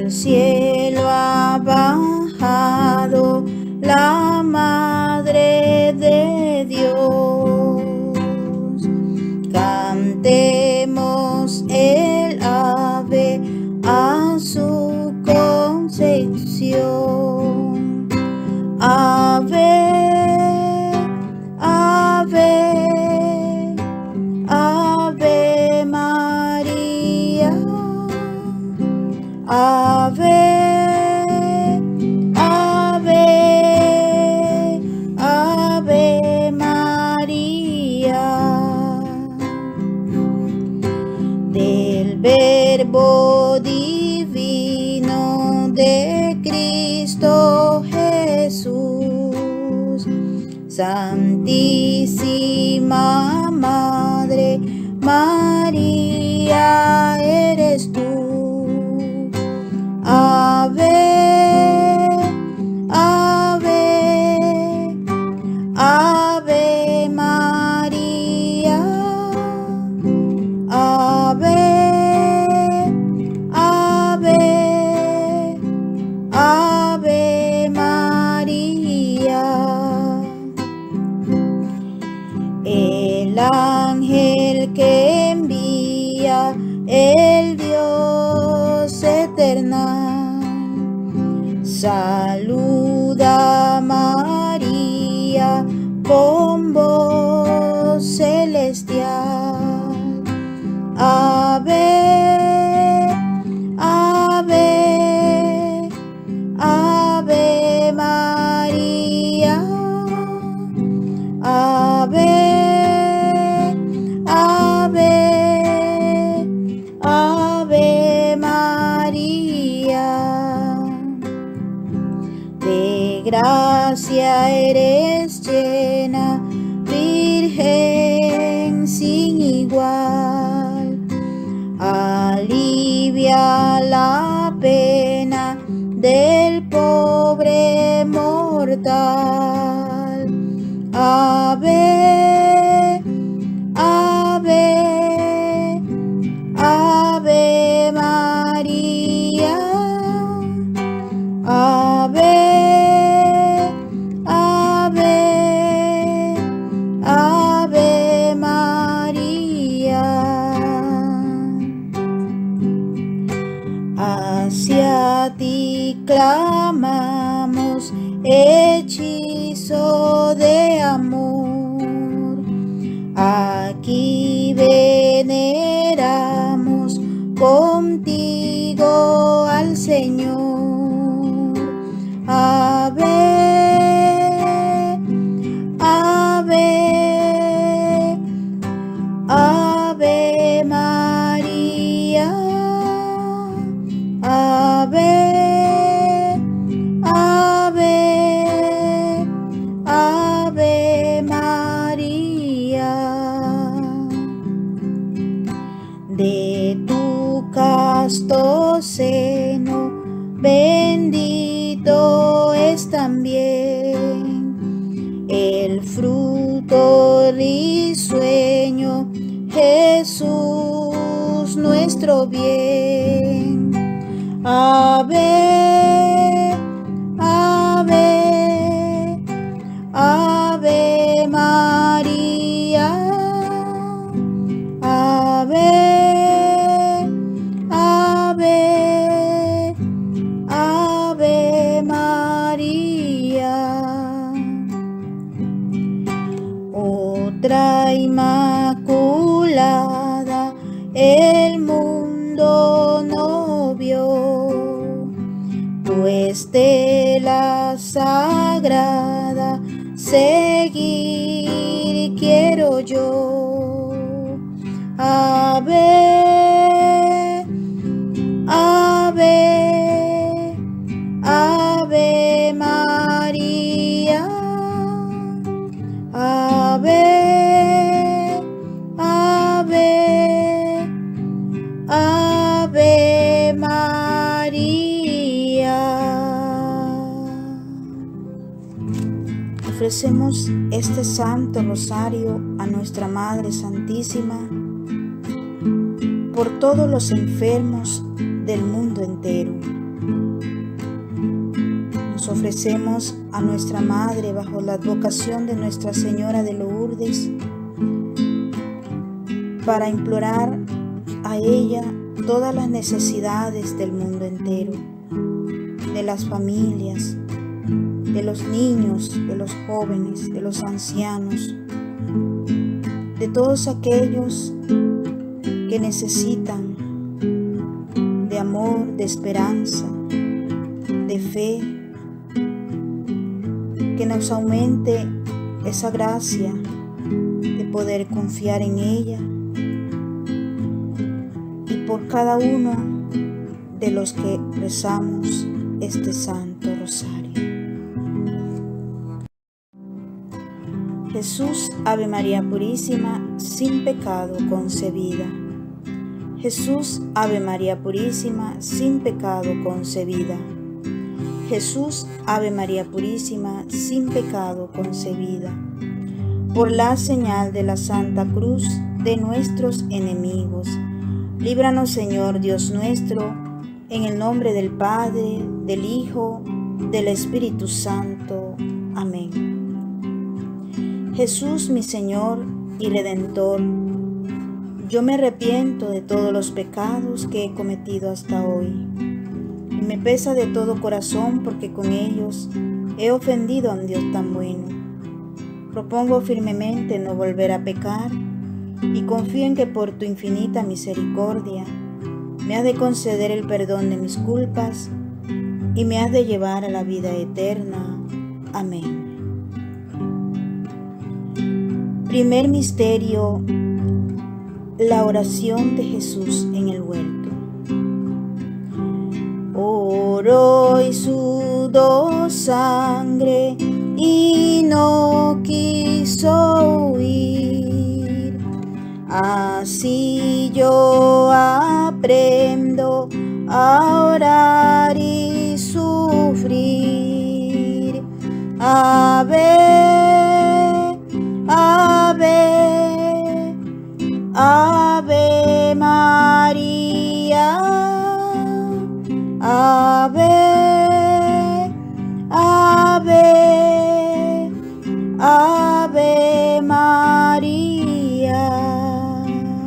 Del cielo ha bajado la Madre de Dios. Cantemos el ave a su concepción. Ave, ave, ave María. Ave, ave, ave María. Del Verbo divino de Cristo Jesús, Santísima Madre María eres tú. Ave, ave, ave María. Ave, ave, ave María. El ángel que envía el Dios eternal saluda a María con voz celestial. Ave, ave, ave María. Ave, ave, ave María. De gracia eres llena, Virgen sin igual. Alivia la pena del pobre mortal. Ave, ave, ave María. Ave, ave, ave María. Hacia ti clamamos, hechizo de amor. Aquí veneramos contigo al Señor. Ave, ave, ave María. Ave, ave, ave María. De tu casto seno bendito es también el fruto risueño, Jesús nuestro bien. Ave, ave, ave María. Ave, ave, ave María. Otra inmaculada el mundo no vio, tu estela sagrada seguir quiero yo. Ave, ave, ave María. Ave, ave, ave María. Ofrecemos este Santo Rosario a nuestra Madre Santísima por todos los enfermos del mundo entero, Nos ofrecemos a nuestra Madre bajo la advocación de Nuestra Señora de Lourdes para implorar a ella todas las necesidades del mundo entero, de las familias, de los niños, de los jóvenes, de los ancianos, de todos aquellos que necesitan de amor, de esperanza, de fe, que nos aumente esa gracia de poder confiar en ella, y por cada uno de los que rezamos este Santo Rosario. Jesús, Ave María Purísima, sin pecado concebida. Jesús, Ave María Purísima, sin pecado concebida. Jesús, Ave María Purísima, sin pecado concebida. Por la señal de la Santa Cruz de nuestros enemigos, líbranos, Señor Dios nuestro, en el nombre del Padre, del Hijo, del Espíritu Santo. Amén. Jesús, mi Señor y Redentor, yo me arrepiento de todos los pecados que he cometido hasta hoy, y me pesa de todo corazón porque con ellos he ofendido a un Dios tan bueno. Propongo firmemente no volver a pecar y confío en que por tu infinita misericordia me has de conceder el perdón de mis culpas y me has de llevar a la vida eterna. Amén. Primer misterio: la oración de Jesús en el huerto. Oró y sudó sangre y no quiso huir. Así yo aprendo a orar y sufrir. Ave, Ave María, Ave, Ave, Ave María.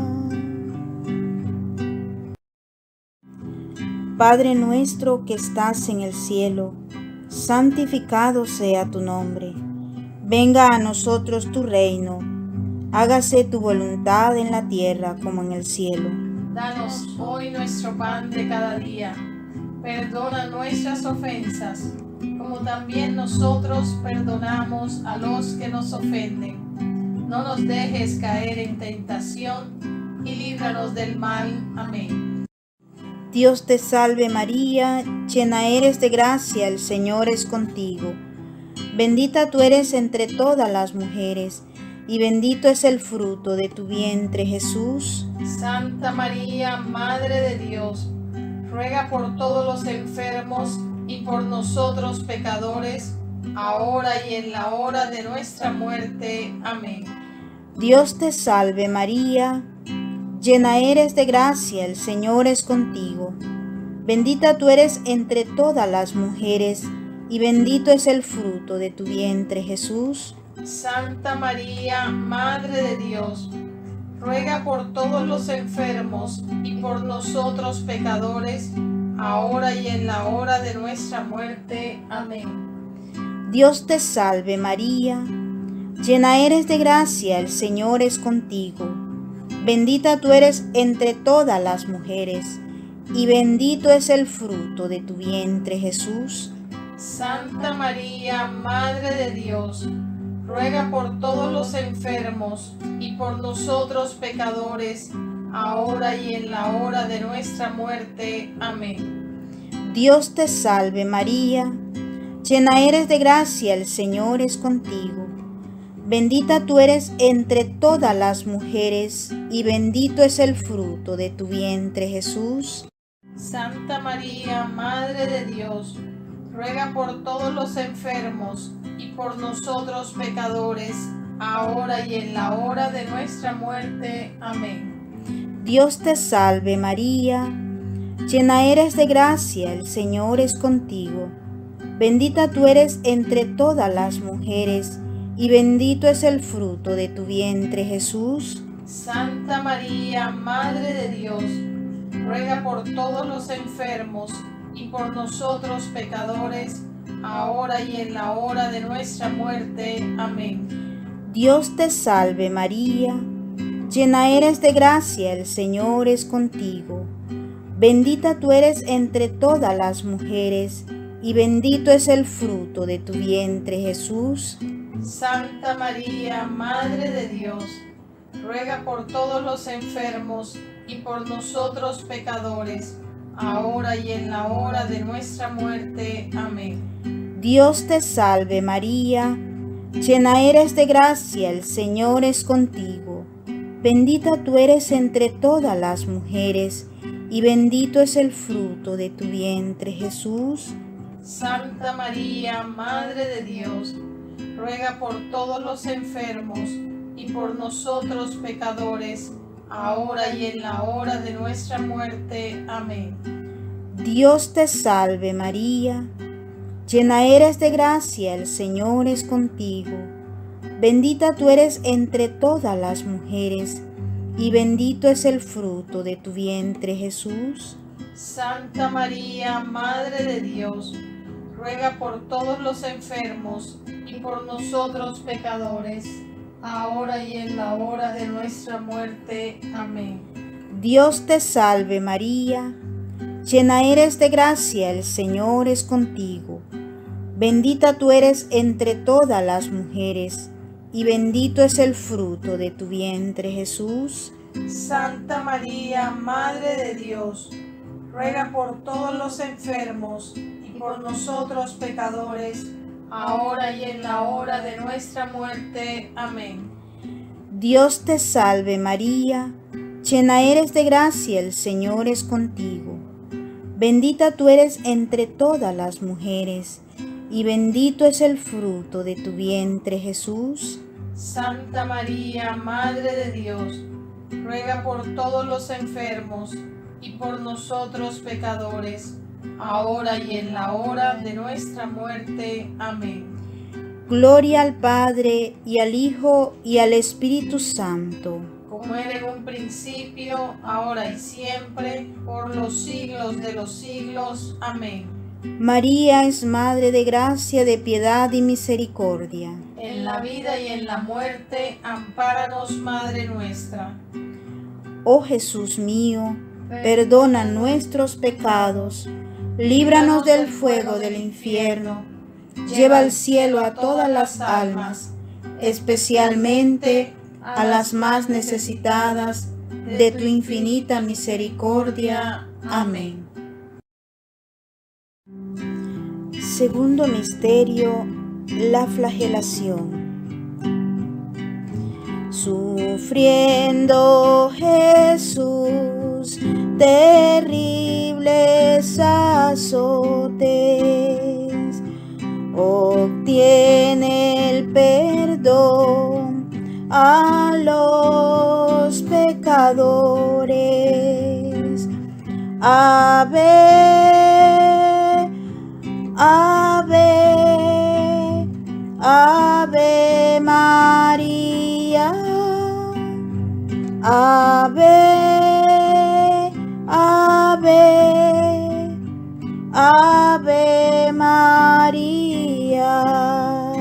Padre nuestro que estás en el cielo, santificado sea tu nombre. Venga a nosotros tu reino. Hágase tu voluntad en la tierra como en el cielo. Danos hoy nuestro pan de cada día. Perdona nuestras ofensas, como también nosotros perdonamos a los que nos ofenden. No nos dejes caer en tentación y líbranos del mal. Amén. Dios te salve María, llena eres de gracia, el Señor es contigo. Bendita tú eres entre todas las mujeres, y bendito es el fruto de tu vientre, Jesús. Santa María, Madre de Dios, ruega por todos los enfermos y por nosotros pecadores, ahora y en la hora de nuestra muerte. Amén. Dios te salve María, llena eres de gracia, el Señor es contigo. Bendita tú eres entre todas las mujeres, y bendito es el fruto de tu vientre, Jesús. Santa María, Madre de Dios, ruega por todos los enfermos y por nosotros pecadores, ahora y en la hora de nuestra muerte. Amén. Dios te salve María, llena eres de gracia, el Señor es contigo. Bendita tú eres entre todas las mujeres, y bendito es el fruto de tu vientre, Jesús. Santa María, Madre de Dios, ruega por todos los enfermos y por nosotros pecadores, ahora y en la hora de nuestra muerte. Amén. Dios te salve María, llena eres de gracia, el Señor es contigo. Bendita tú eres entre todas las mujeres, y bendito es el fruto de tu vientre, Jesús. Santa María, Madre de Dios, ruega por todos los enfermos y por nosotros pecadores, ahora y en la hora de nuestra muerte. Amén. Dios te salve María, llena eres de gracia, el Señor es contigo. Bendita tú eres entre todas las mujeres, y bendito es el fruto de tu vientre, Jesús. Santa María, Madre de Dios, ruega por todos los enfermos y por nosotros pecadores, ahora y en la hora de nuestra muerte. Amén. Dios te salve María, llena eres de gracia, el Señor es contigo. Bendita tú eres entre todas las mujeres, y bendito es el fruto de tu vientre, Jesús. Santa María, Madre de Dios, ruega por todos los enfermos y por nosotros pecadores, ahora y en la hora de nuestra muerte. Amén. Dios te salve María, llena eres de gracia, el Señor es contigo. Bendita tú eres entre todas las mujeres, y bendito es el fruto de tu vientre, Jesús. Santa María, Madre de Dios, ruega por todos los enfermos y por nosotros pecadores, ahora y en la hora de nuestra muerte. Amén. Dios te salve María, llena eres de gracia, el Señor es contigo. Bendita tú eres entre todas las mujeres, y bendito es el fruto de tu vientre, Jesús. Santa María, Madre de Dios, ruega por todos los enfermos y por nosotros pecadores, ahora y en la hora de nuestra muerte. Amén. Dios te salve María, llena eres de gracia, el Señor es contigo. Bendita tú eres entre todas las mujeres, y bendito es el fruto de tu vientre, Jesús. Santa María, Madre de Dios, ruega por todos los enfermos y por nosotros pecadores, ahora y en la hora de nuestra muerte. Amén. Dios te salve María, llena eres de gracia, el Señor es contigo. Bendita tú eres entre todas las mujeres, y bendito es el fruto de tu vientre, Jesús. Santa María, Madre de Dios, ruega por todos los enfermos y por nosotros pecadores, ahora y en la hora de nuestra muerte. Amén. Gloria al Padre, y al Hijo, y al Espíritu Santo. Como era en un principio, ahora y siempre, por los siglos de los siglos. Amén. María es Madre de gracia, de piedad y misericordia. En la vida y en la muerte, ampáranos, Madre nuestra. Oh Jesús mío, perdona nuestros pecados, líbranos del fuego del infierno, lleva al cielo a todas las almas, especialmente a las más necesitadas de tu infinita misericordia. Amén. Segundo misterio, la flagelación. Sufriendo Jesús terribles azotes, obtiene el perdón a los pecadores. Ave, Ave, Ave María, Ave, Ave, Ave María.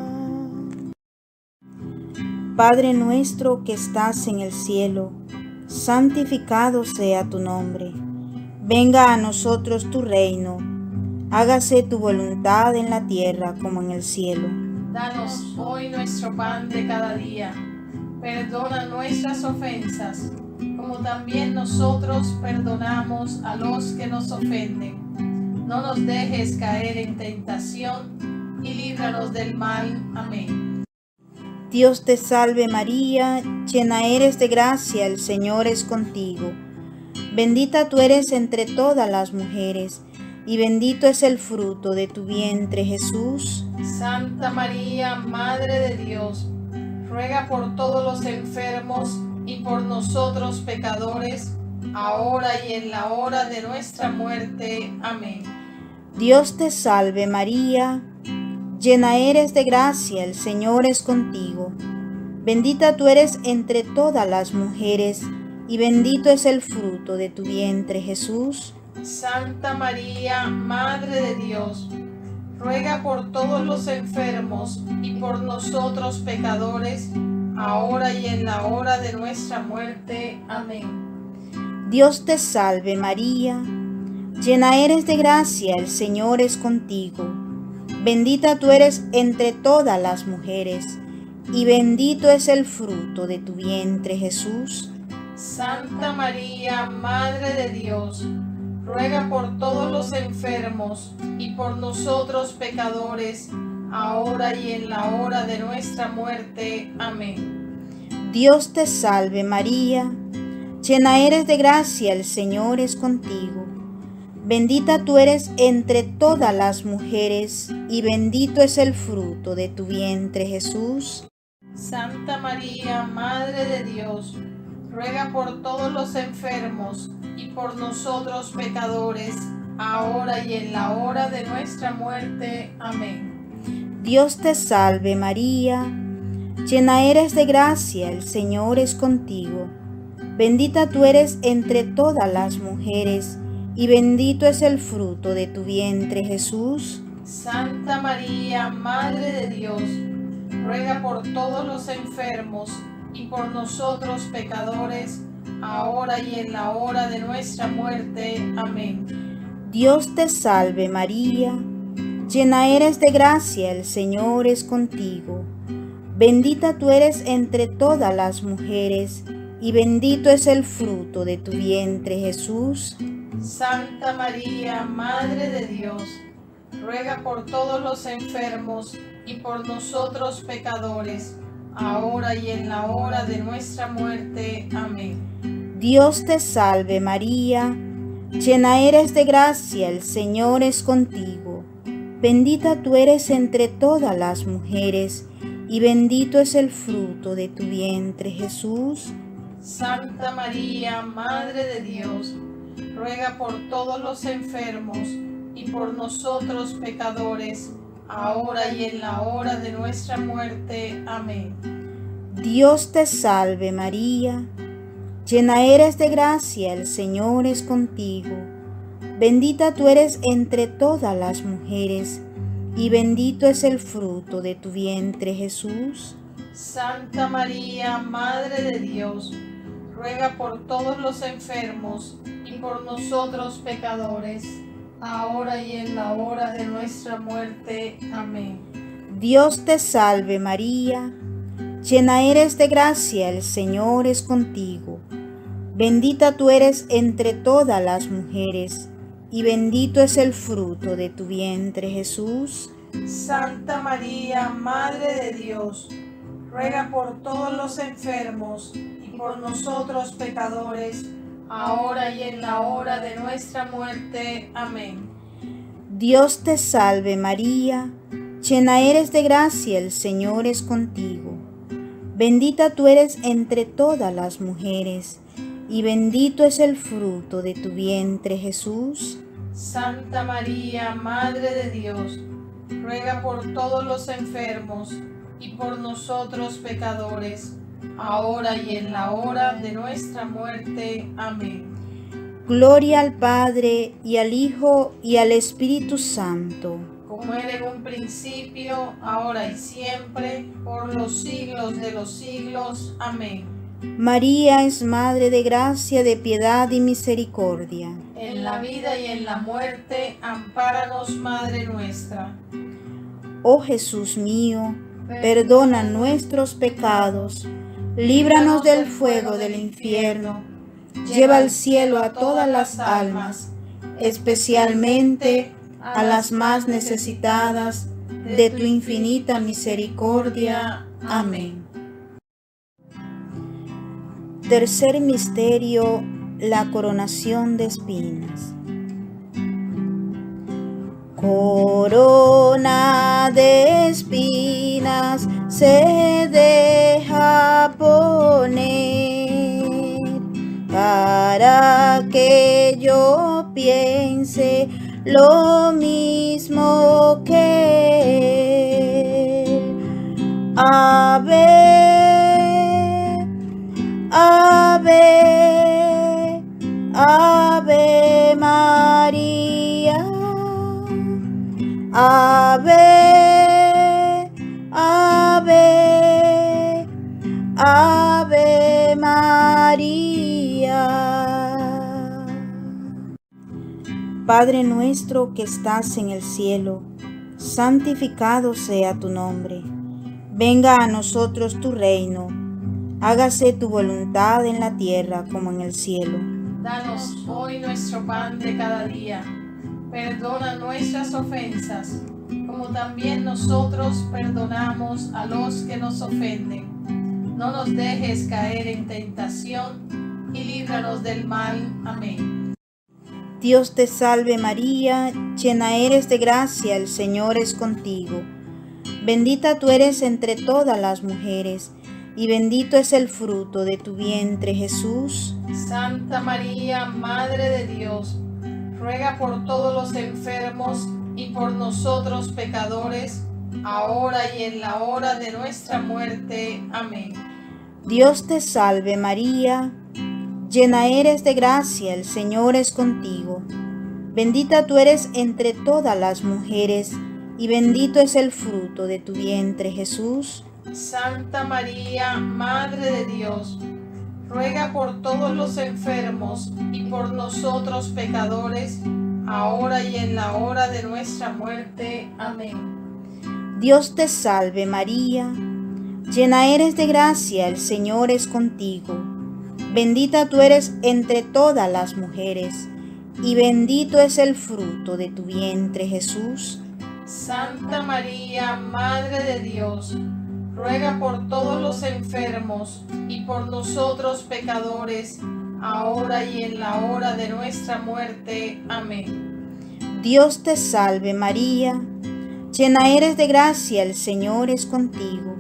Padre nuestro que estás en el cielo, santificado sea tu nombre. Venga a nosotros tu reino. Hágase tu voluntad en la tierra como en el cielo. Danos hoy nuestro pan de cada día. Perdona nuestras ofensas, como también nosotros perdonamos a los que nos ofenden. No nos dejes caer en tentación y líbranos del mal. Amén. Dios te salve María, llena eres de gracia, el Señor es contigo. Bendita tú eres entre todas las mujeres, y bendito es el fruto de tu vientre, Jesús. Santa María, Madre de Dios, ruega por todos los enfermos y por nosotros pecadores, ahora y en la hora de nuestra muerte. Amén. Dios te salve María, llena eres de gracia, el Señor es contigo. Bendita tú eres entre todas las mujeres, y bendito es el fruto de tu vientre, Jesús. Santa María, Madre de Dios, ruega por todos los enfermos y por nosotros pecadores, ahora y en la hora de nuestra muerte. Amén. Dios te salve María, llena eres de gracia, el Señor es contigo. Bendita tú eres entre todas las mujeres, y bendito es el fruto de tu vientre, Jesús. Santa María, Madre de Dios, ruega por todos los enfermos y por nosotros pecadores, ahora y en la hora de nuestra muerte. Amén. Dios te salve María, llena eres de gracia, el Señor es contigo. Bendita tú eres entre todas las mujeres, y bendito es el fruto de tu vientre, Jesús. Santa María, Madre de Dios, ruega por todos los enfermos y por nosotros pecadores, ahora y en la hora de nuestra muerte. Amén. Dios te salve María, llena eres de gracia, el Señor es contigo. Bendita tú eres entre todas las mujeres, y bendito es el fruto de tu vientre, Jesús. Santa María, Madre de Dios, ruega por todos los enfermos y por nosotros pecadores, ahora y en la hora de nuestra muerte. Amén. Dios te salve María, llena eres de gracia, el Señor es contigo. Bendita tú eres entre todas las mujeres, y bendito es el fruto de tu vientre, Jesús. Santa María, Madre de Dios, ruega por todos los enfermos y por nosotros pecadores, ahora y en la hora de nuestra muerte. Amén. Dios te salve María, llena eres de gracia, el Señor es contigo. Bendita tú eres entre todas las mujeres, y bendito es el fruto de tu vientre, Jesús. Santa María, Madre de Dios, ruega por todos los enfermos y por nosotros pecadores, ahora y en la hora de nuestra muerte. Amén. Dios te salve María, llena eres de gracia, el Señor es contigo. Bendita tú eres entre todas las mujeres, y bendito es el fruto de tu vientre, Jesús. Santa María, Madre de Dios, ruega por todos los enfermos y por nosotros pecadores, ahora y en la hora de nuestra muerte. Amén. Dios te salve María, llena eres de gracia, el Señor es contigo. Bendita tú eres entre todas las mujeres, y bendito es el fruto de tu vientre, Jesús. Santa María, Madre de Dios, ruega por todos los enfermos y por nosotros pecadores, ahora y en la hora de nuestra muerte. Amén. Dios te salve María, llena eres de gracia, el Señor es contigo. Bendita tú eres entre todas las mujeres, y bendito es el fruto de tu vientre, Jesús. Santa María, Madre de Dios, ruega por todos los enfermos y por nosotros pecadores, ahora y en la hora de nuestra muerte. Amén. Gloria al Padre, y al Hijo, y al Espíritu Santo. Como era en un principio, ahora y siempre, por los siglos de los siglos. Amén. María es Madre de gracia, de piedad y misericordia. En la vida y en la muerte, ampáranos, Madre nuestra. Oh Jesús mío, perdona nuestros pecados, líbranos del fuego del infierno, lleva al cielo a todas las almas, especialmente a las más necesitadas de tu infinita misericordia. Amén. Tercer misterio, la coronación de espinas. Corona de espinas se deja poner para para que yo piense lo mismo que Él. Ave, ave, ave María. Ave, ave, ave María. Padre nuestro que estás en el cielo, santificado sea tu nombre. Venga a nosotros tu reino. Hágase tu voluntad en la tierra como en el cielo. Danos hoy nuestro pan de cada día. Perdona nuestras ofensas, como también nosotros perdonamos a los que nos ofenden. No nos dejes caer en tentación y líbranos del mal. Amén. Dios te salve María, llena eres de gracia, el Señor es contigo. Bendita tú eres entre todas las mujeres, y bendito es el fruto de tu vientre, Jesús. Santa María, Madre de Dios, ruega por todos los enfermos y por nosotros pecadores, ahora y en la hora de nuestra muerte. Amén. Dios te salve María, llena eres de gracia, el Señor es contigo. Bendita tú eres entre todas las mujeres, y bendito es el fruto de tu vientre, Jesús. Santa María, Madre de Dios, ruega por todos los enfermos y por nosotros pecadores, ahora y en la hora de nuestra muerte. Amén. Dios te salve María, llena eres de gracia, el Señor es contigo. Bendita tú eres entre todas las mujeres, y bendito es el fruto de tu vientre, Jesús. Santa María, Madre de Dios, ruega por todos los enfermos y por nosotros pecadores, ahora y en la hora de nuestra muerte. Amén. Dios te salve María, llena eres de gracia, el Señor es contigo.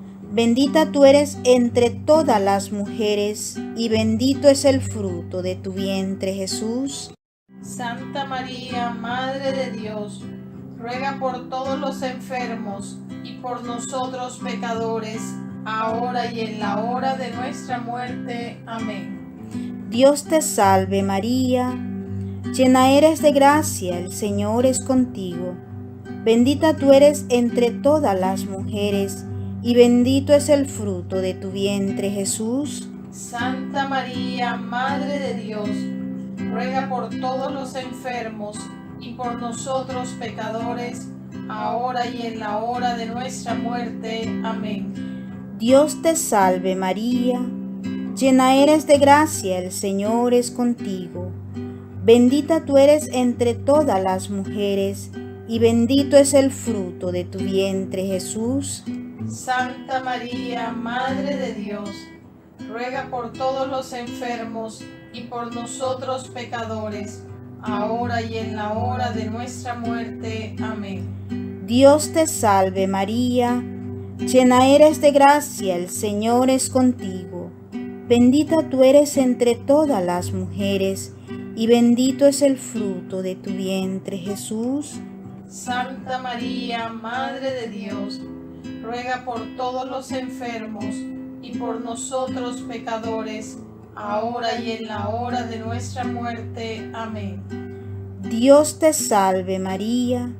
Bendita tú eres entre todas las mujeres, y bendito es el fruto de tu vientre, Jesús. Santa María, Madre de Dios, ruega por todos los enfermos y por nosotros pecadores, ahora y en la hora de nuestra muerte. Amén. Dios te salve María, llena eres de gracia, el Señor es contigo. Bendita tú eres entre todas las mujeres, y bendito es el fruto de tu vientre, Jesús. Santa María, Madre de Dios, ruega por todos los enfermos y por nosotros pecadores, ahora y en la hora de nuestra muerte. Amén. Dios te salve María, llena eres de gracia, el Señor es contigo. Bendita tú eres entre todas las mujeres, y bendito es el fruto de tu vientre, Jesús. Santa María, Madre de Dios, ruega por todos los enfermos y por nosotros pecadores, ahora y en la hora de nuestra muerte. Amén. Dios te salve María, llena eres de gracia, el Señor es contigo. Bendita tú eres entre todas las mujeres, y bendito es el fruto de tu vientre, Jesús. Santa María, Madre de Dios, ruega por todos los enfermos y por nosotros pecadores, ahora y en la hora de nuestra muerte. Amén. Dios te salve María,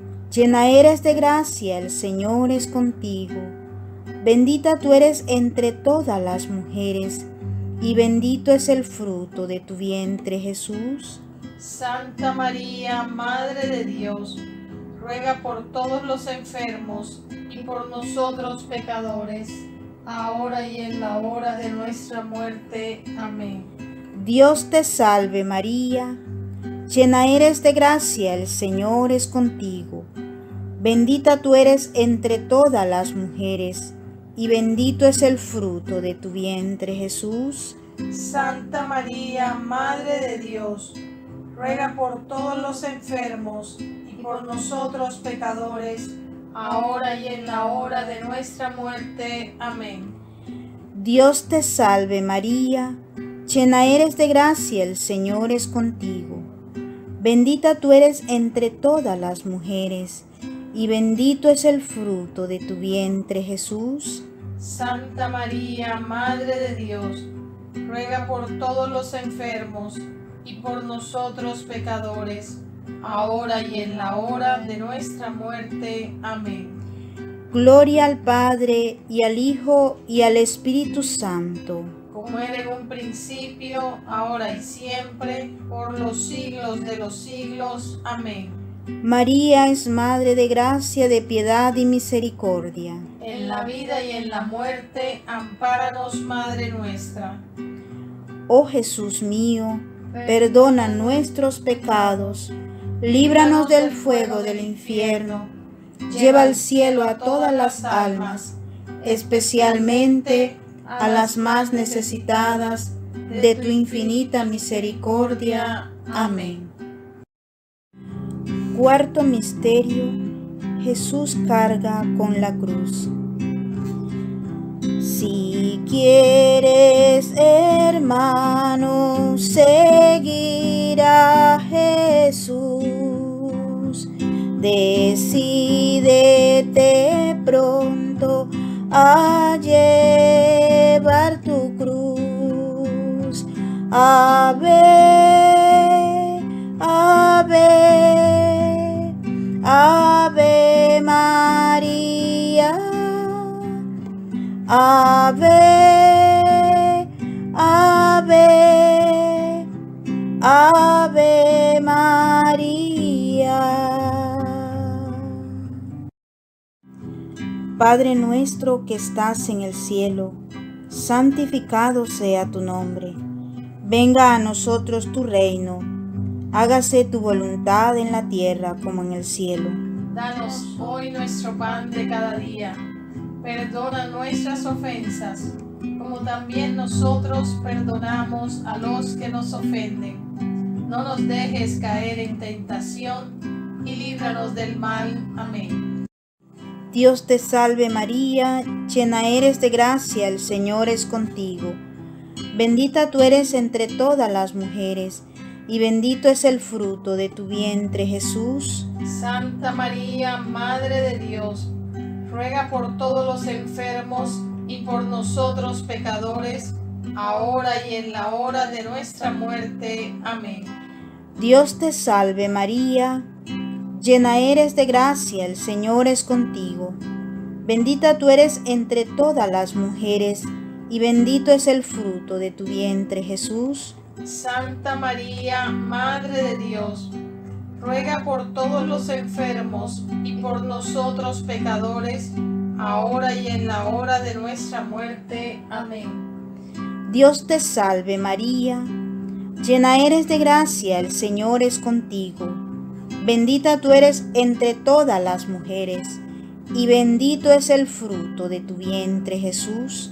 llena eres de gracia, el Señor es contigo. Bendita tú eres entre todas las mujeres, y bendito es el fruto de tu vientre, Jesús. Santa María, Madre de Dios, ruega por todos los enfermos y por nosotros pecadores, ahora y en la hora de nuestra muerte. Amén. Dios te salve María, llena eres de gracia, el Señor es contigo. Bendita tú eres entre todas las mujeres, y bendito es el fruto de tu vientre, Jesús. Santa María, Madre de Dios, ruega por todos los enfermos y por nosotros pecadores, ahora y en la hora de nuestra muerte. Amén. Dios te salve María, llena eres de gracia, el Señor es contigo. Bendita tú eres entre todas las mujeres, y bendito es el fruto de tu vientre, Jesús. Santa María, Madre de Dios, ruega por todos los enfermos y por nosotros pecadores, ahora y en la hora de nuestra muerte. Amén. Gloria al Padre, y al Hijo, y al Espíritu Santo. Como era en un principio, ahora y siempre, por los siglos de los siglos. Amén. María es Madre de gracia, de piedad y misericordia. En la vida y en la muerte, ampáranos, Madre nuestra. Oh Jesús mío, perdona nuestros pecados, líbranos del fuego del infierno, lleva al cielo a todas las almas, especialmente a las más necesitadas de tu infinita misericordia. Amén. Cuarto misterio: Jesús carga con la cruz. Si quieres, hermano, seguir a Jesús, decídete pronto a llevar tu cruz. Ave, ave, Ave María. Ave, ave, Ave María. Padre nuestro que estás en el cielo, santificado sea tu nombre. Venga a nosotros tu reino. Hágase tu voluntad en la tierra como en el cielo. Danos hoy nuestro pan de cada día. Perdona nuestras ofensas, como también nosotros perdonamos a los que nos ofenden. No nos dejes caer en tentación y líbranos del mal. Amén. Dios te salve María, llena eres de gracia, el Señor es contigo. Bendita tú eres entre todas las mujeres, y bendito es el fruto de tu vientre, Jesús. Santa María, Madre de Dios, ruega por todos los enfermos y por nosotros pecadores, ahora y en la hora de nuestra muerte. Amén. Dios te salve María, llena eres de gracia, el Señor es contigo. Bendita tú eres entre todas las mujeres, y bendito es el fruto de tu vientre, Jesús. Santa María, Madre de Dios, ruega por todos los enfermos y por nosotros pecadores, ahora y en la hora de nuestra muerte. Amén. Dios te salve María, llena eres de gracia, el Señor es contigo. Bendita tú eres entre todas las mujeres, y bendito es el fruto de tu vientre, Jesús.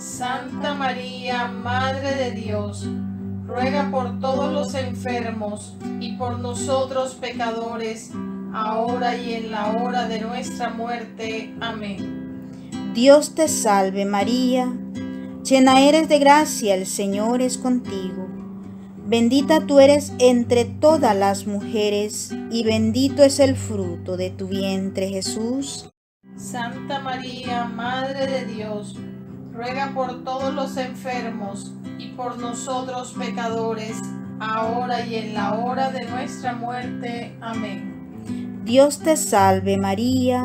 Santa María, Madre de Dios, ruega por todos los enfermos y por nosotros pecadores, ahora y en la hora de nuestra muerte. Amén. Dios te salve María, llena eres de gracia, el Señor es contigo. Bendita tú eres entre todas las mujeres, y bendito es el fruto de tu vientre, Jesús. Santa María, Madre de Dios, ruega por todos los enfermos y por nosotros pecadores, ahora y en la hora de nuestra muerte. Amén. Dios te salve María,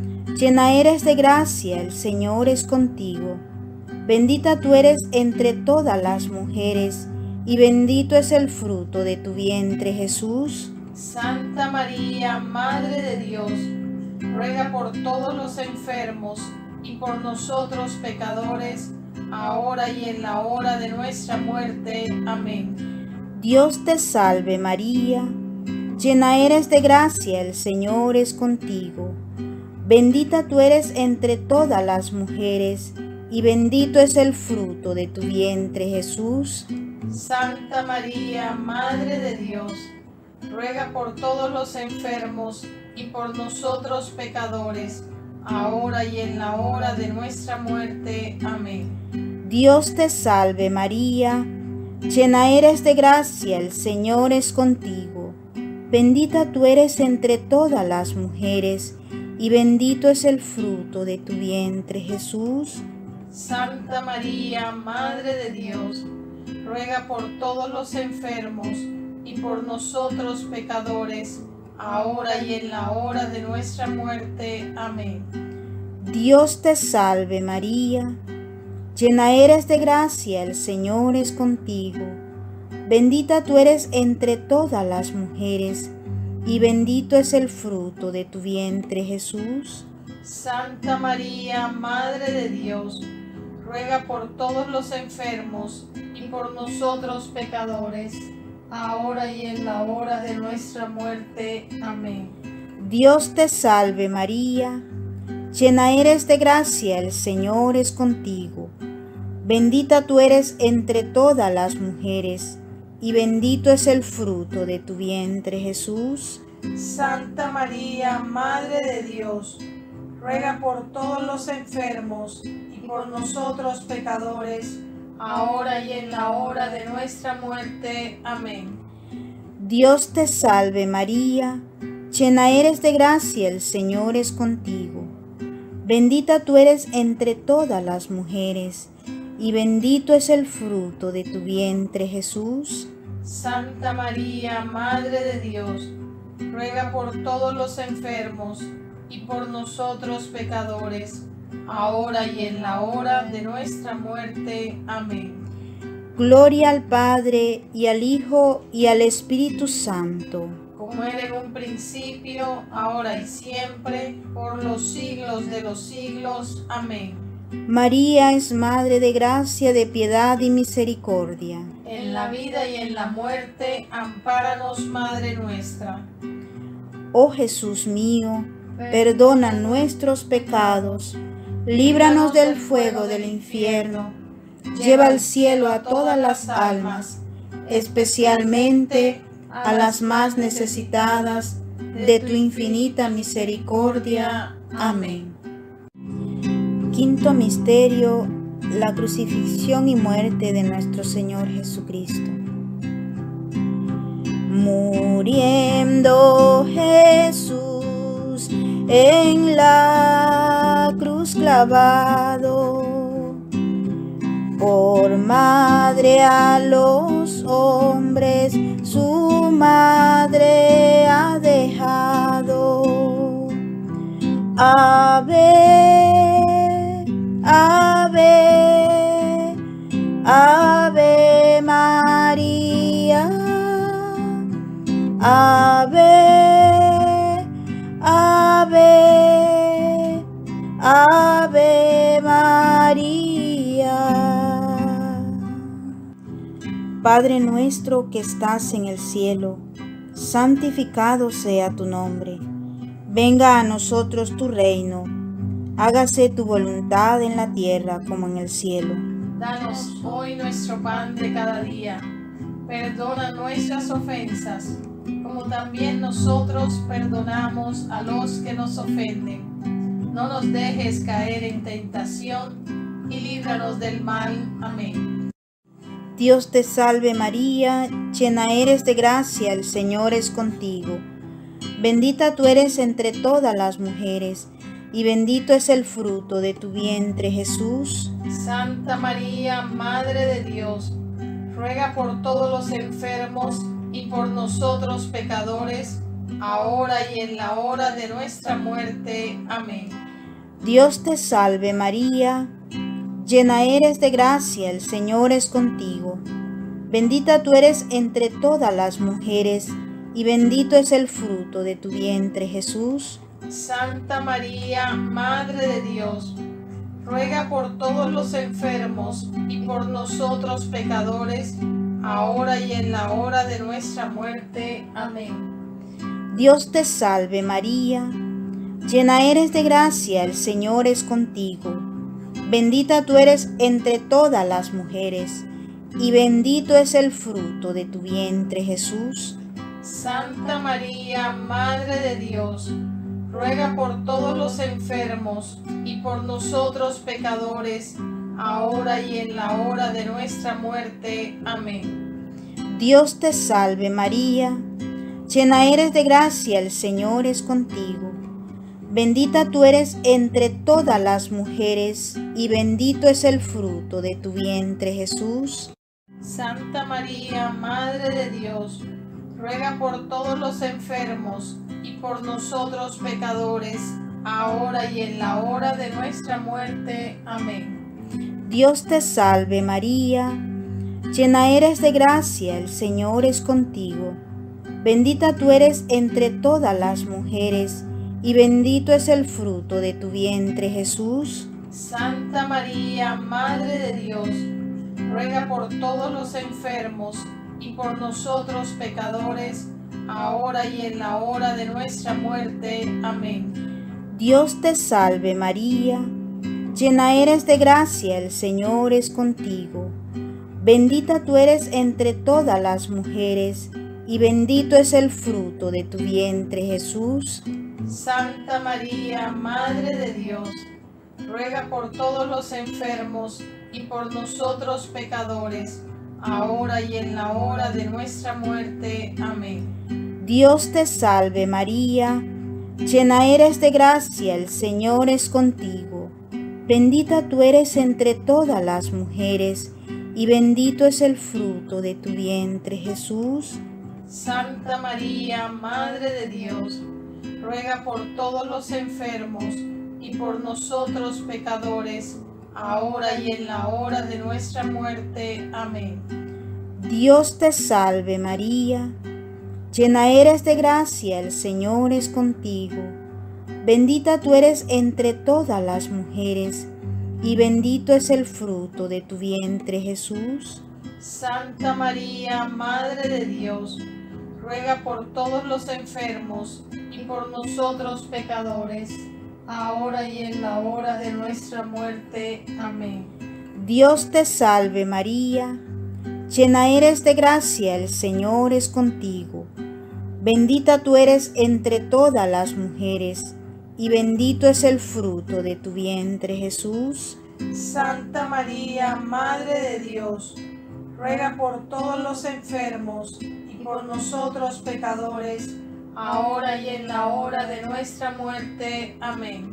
llena eres de gracia, el Señor es contigo. Bendita tú eres entre todas las mujeres, y bendito es el fruto de tu vientre, Jesús. Santa María, Madre de Dios, ruega por todos los enfermos y por nosotros pecadores, ahora y en la hora de nuestra muerte. Amén. Dios te salve María, llena eres de gracia, el Señor es contigo. Bendita tú eres entre todas las mujeres, y bendito es el fruto de tu vientre, Jesús. Santa María, Madre de Dios, ruega por todos los enfermos y por nosotros pecadores, ahora y en la hora de nuestra muerte. Amén. Dios te salve María, Llena eres de gracia, el Señor es contigo. Bendita tú eres entre todas las mujeres, y bendito es el fruto de tu vientre, Jesús. Santa María, Madre de Dios, ruega por todos los enfermos y por nosotros pecadores, ahora y en la hora de nuestra muerte. Amén. Dios te salve María, llena eres de gracia, el Señor es contigo. Bendita tú eres entre todas las mujeres, y bendito es el fruto de tu vientre, Jesús. Santa María, Madre de Dios, ruega por todos los enfermos y por nosotros pecadores, ahora y en la hora de nuestra muerte. Amén. Dios te salve María, llena eres de gracia, el Señor es contigo. Bendita tú eres entre todas las mujeres, y bendito es el fruto de tu vientre, Jesús. Santa María, Madre de Dios, ruega por todos los enfermos y por nosotros pecadores, ahora y en la hora de nuestra muerte. Amén. Dios te salve María, llena eres de gracia, el Señor es contigo. Bendita tú eres entre todas las mujeres, y bendito es el fruto de tu vientre, Jesús. Santa María, Madre de Dios, ruega por todos los enfermos y por nosotros pecadores, ahora y en la hora de nuestra muerte. Amén. Gloria al Padre, y al Hijo, y al Espíritu Santo. Como era en un principio, ahora y siempre, por los siglos de los siglos. Amén. María es Madre de gracia, de piedad y misericordia. En la vida y en la muerte, ampáranos, Madre nuestra. Oh Jesús mío, perdona nuestros pecados, líbranos del fuego del infierno, lleva al cielo a todas las almas, especialmente a las más necesitadas de tu infinita misericordia. Amén. Quinto misterio: la crucifixión y muerte de nuestro Señor Jesucristo. Muriendo Jesús en la cruz clavado, por madre a los hombres su madre ha dejado. Ave, ave, ave María. Ave, ave, ave María. Padre nuestro que estás en el cielo, santificado sea tu nombre. Venga a nosotros tu reino. Hágase tu voluntad en la tierra como en el cielo. Danos hoy nuestro pan de cada día. Perdona nuestras ofensas, como también nosotros perdonamos a los que nos ofenden. No nos dejes caer en tentación y líbranos del mal. Amén. Dios te salve María, llena eres de gracia, el Señor es contigo. Bendita tú eres entre todas las mujeres, y bendito es el fruto de tu vientre, Jesús. Santa María, Madre de Dios, ruega por todos los enfermos y por nosotros pecadores, ahora y en la hora de nuestra muerte. Amén. Dios te salve María, llena eres de gracia, el Señor es contigo. Bendita tú eres entre todas las mujeres, y bendito es el fruto de tu vientre, Jesús. Santa María, Madre de Dios, ruega por todos los enfermos y por nosotros pecadores, ahora y en la hora de nuestra muerte. Amén. Dios te salve María, llena eres de gracia, el Señor es contigo. Bendita tú eres entre todas las mujeres, y bendito es el fruto de tu vientre, Jesús. Santa María, Madre de Dios, ruega por todos los enfermos y por nosotros pecadores, ahora y en la hora de nuestra muerte. Amén. Dios te salve María, llena eres de gracia, el Señor es contigo. Bendita tú eres entre todas las mujeres, y bendito es el fruto de tu vientre, Jesús. Santa María, Madre de Dios, ruega por todos los enfermos y por nosotros pecadores, ahora y en la hora de nuestra muerte. Amén. Dios te salve María, llena eres de gracia, el Señor es contigo. Bendita tú eres entre todas las mujeres, y bendito es el fruto de tu vientre, Jesús. Santa María, Madre de Dios, ruega por todos los enfermos y por nosotros pecadores, ahora y en la hora de nuestra muerte. Amén. Dios te salve María, llena eres de gracia, el Señor es contigo. Bendita tú eres entre todas las mujeres, y bendito es el fruto de tu vientre, Jesús. Santa María, Madre de Dios, ruega por todos los enfermos y por nosotros pecadores, ahora y en la hora de nuestra muerte. Amén. Dios te salve María, llena eres de gracia, el Señor es contigo. Bendita tú eres entre todas las mujeres, y bendito es el fruto de tu vientre, Jesús. Santa María, Madre de Dios, ruega por todos los enfermos y por nosotros pecadores, ahora y en la hora de nuestra muerte. Amén. Dios te salve María, llena eres de gracia, el Señor es contigo. Bendita tú eres entre todas las mujeres, y bendito es el fruto de tu vientre, Jesús. Santa María, Madre de Dios, ruega por todos los enfermos y por nosotros pecadores, ahora y en la hora de nuestra muerte. Amén. Dios te salve María, llena eres de gracia, el Señor es contigo. Bendita tú eres entre todas las mujeres, y bendito es el fruto de tu vientre, Jesús. Santa María, Madre de Dios, ruega por todos los enfermos y por nosotros pecadores, ahora y en la hora de nuestra muerte. Amén.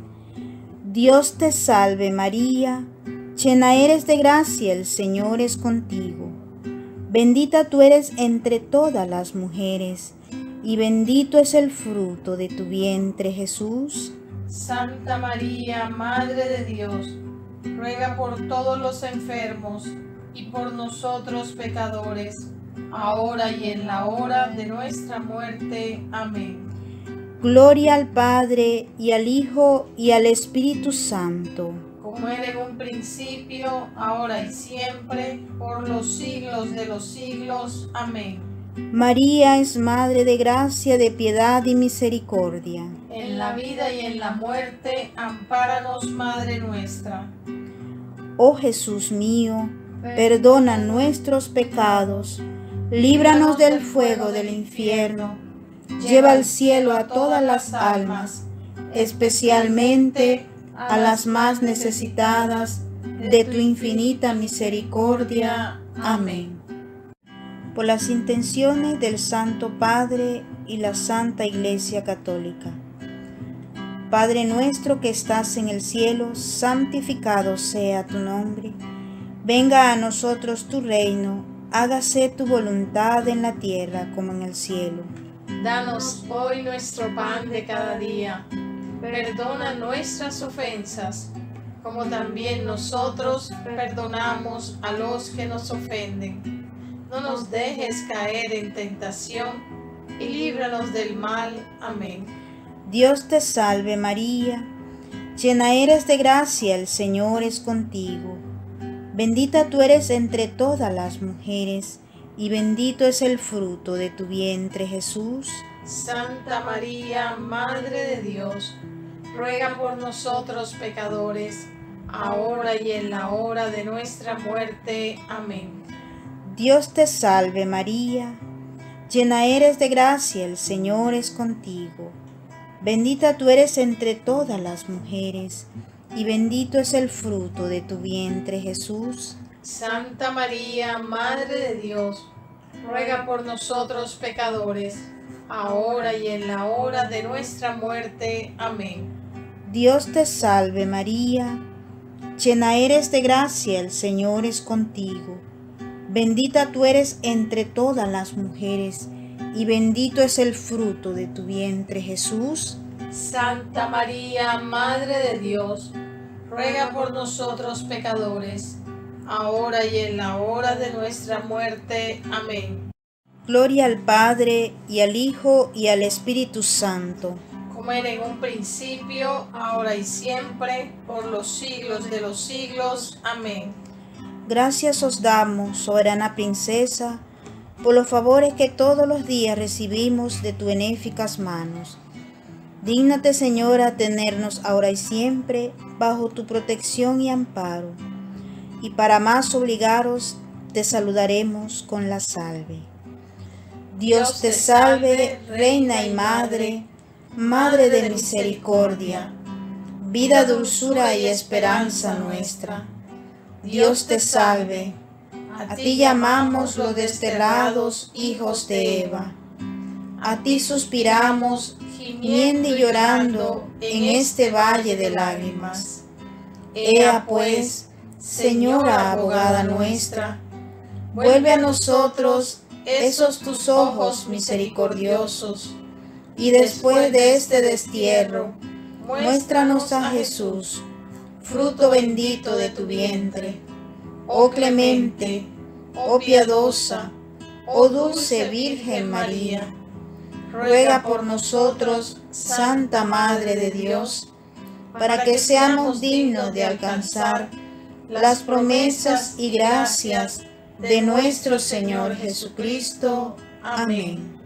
Dios te salve María, llena eres de gracia, el Señor es contigo. Bendita tú eres entre todas las mujeres, y bendito es el fruto de tu vientre, Jesús. Santa María, Madre de Dios, ruega por todos los enfermos y por nosotros pecadores, ahora y en la hora de nuestra muerte. Amén. Gloria al Padre, y al Hijo, y al Espíritu Santo. Como era en un principio, ahora y siempre, por los siglos de los siglos. Amén. María es Madre de gracia, de piedad y misericordia. En la vida y en la muerte, ampáranos, Madre nuestra. Oh Jesús mío, perdona nuestros pecados, líbranos del fuego del infierno, lleva al cielo a todas las almas, especialmente a las más necesitadas de tu infinita misericordia. Amén. Por las intenciones del Santo Padre y la Santa Iglesia Católica. Padre nuestro que estás en el cielo, santificado sea tu nombre. Venga a nosotros tu reino, hágase tu voluntad en la tierra como en el cielo. Danos hoy nuestro pan de cada día. Perdona nuestras ofensas, como también nosotros perdonamos a los que nos ofenden. No nos dejes caer en tentación y líbranos del mal. Amén. Dios te salve María, llena eres de gracia, el Señor es contigo. Bendita tú eres entre todas las mujeres, y bendito es el fruto de tu vientre, Jesús. Santa María, Madre de Dios, ruega por nosotros pecadores, ahora y en la hora de nuestra muerte. Amén. Dios te salve María, llena eres de gracia, el Señor es contigo. Bendita tú eres entre todas las mujeres, y bendito es el fruto de tu vientre, Jesús. Santa María, Madre de Dios, ruega por nosotros pecadores, ahora y en la hora de nuestra muerte. Amén. Dios te salve María, llena eres de gracia, el Señor es contigo. Bendita tú eres entre todas las mujeres, y bendito es el fruto de tu vientre, Jesús. Santa María, Madre de Dios, ruega por nosotros pecadores, ahora y en la hora de nuestra muerte. Amén. Gloria al Padre, y al Hijo, y al Espíritu Santo. Como era en un principio, ahora y siempre, por los siglos de los siglos. Amén. Gracias os damos, soberana princesa, por los favores que todos los días recibimos de tus benéficas manos. Dígnate, Señora, tenernos ahora y siempre bajo tu protección y amparo. Y para más obligaros, te saludaremos con la salve. Dios te salve, Reina y Madre, Madre de misericordia, vida, dulzura y esperanza nuestra. Dios te salve, a ti llamamos los desterrados hijos de Eva. A ti suspiramos, gimiendo y llorando en este valle de lágrimas. Ea pues, Señora abogada nuestra, vuelve a nosotros esos tus ojos misericordiosos, y después de este destierro, muéstranos a Jesús, fruto bendito de tu vientre. Oh clemente, oh piadosa, oh dulce Virgen María, ruega por nosotros, Santa Madre de Dios, para que seamos dignos de alcanzar las promesas y gracias de nuestro Señor Jesucristo. Amén.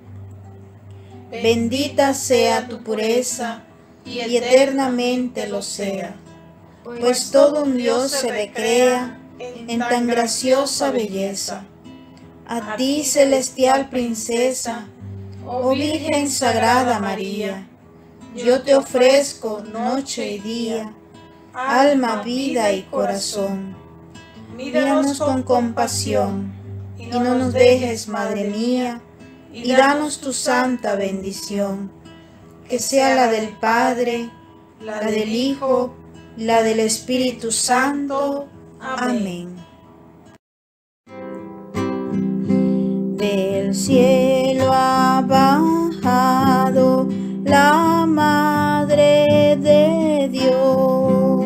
Bendita sea tu pureza, y eternamente lo sea, pues todo un Dios se recrea en tan graciosa belleza. A ti, celestial princesa, oh Virgen Sagrada María, yo te ofrezco noche y día, alma, vida y corazón. Míranos con compasión, y no nos dejes, Madre mía, y danos tu santa bendición, que sea la del Padre, la del Hijo, la del Espíritu Santo. Amén. Del cielo ha bajado la Madre de Dios.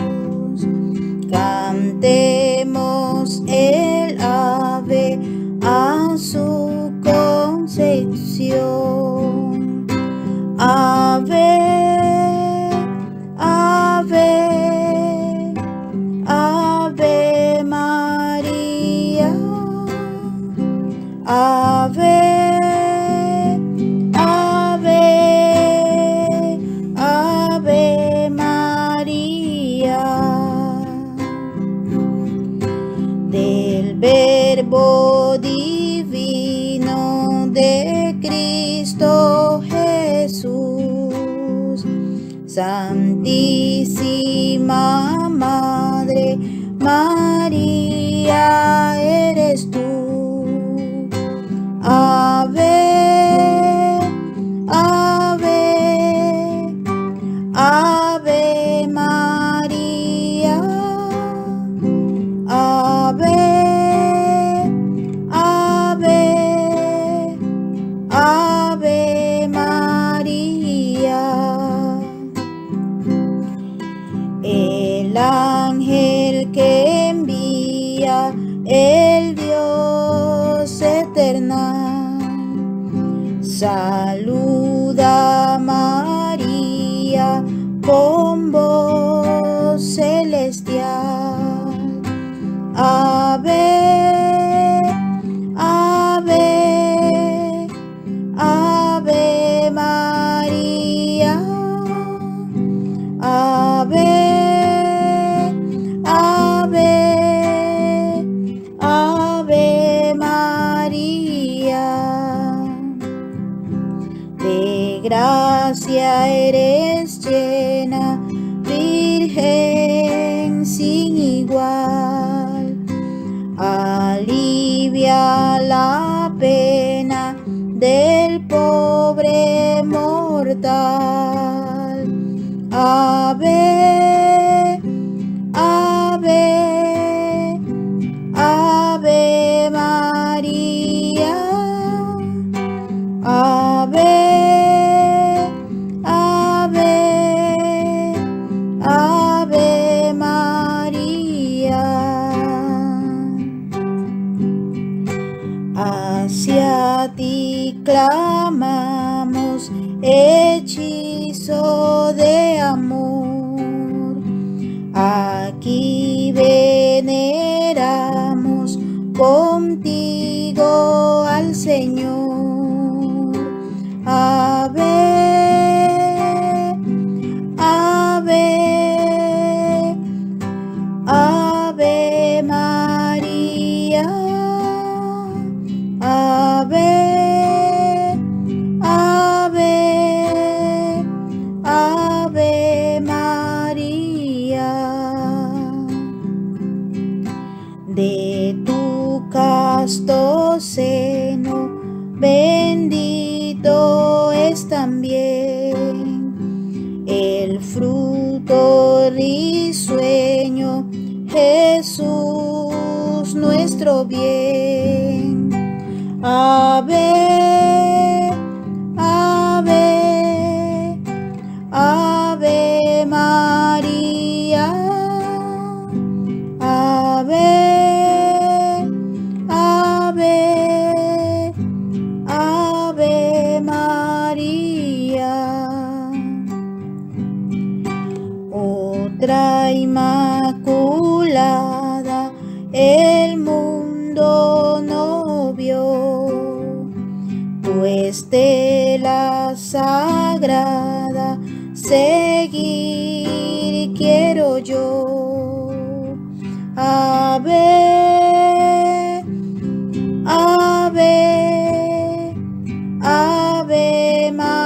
Cantemos el ave a su concepción. Ave, ave, ave María. Ave, ave, ave María. Del Verbo divino de Cristo Jesús, Santísima Madre María eres tú. Ave, ave, ave María. Ave, ave, ave María. El ángel que envía el Dios eternal saluda a María con voz celestial. Ave, ave, ave María. Ave, ave, ave María. De gracia eres llena, Virgen Virgen sin igual, alivia la pena del pobre mortal. Ave, ave, ave María, ave, ave, ave María. Hacia ti clamamos, hechizo de amor. Aquí veneramos contigo al Señor. Ave, ave, ave María, ave, ave, ave María. De tu casto seno bendito es también el fruto risueño, Jesús nuestro bien. Ave, ave, ave María, ave, ave, ave María. Otra inmaculada el mundo no vio, tu estela sagrada seguir quiero yo. Ave, ave, ave María.